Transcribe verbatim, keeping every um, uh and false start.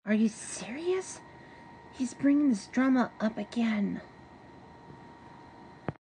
Are you serious? He's bringing this drama up again.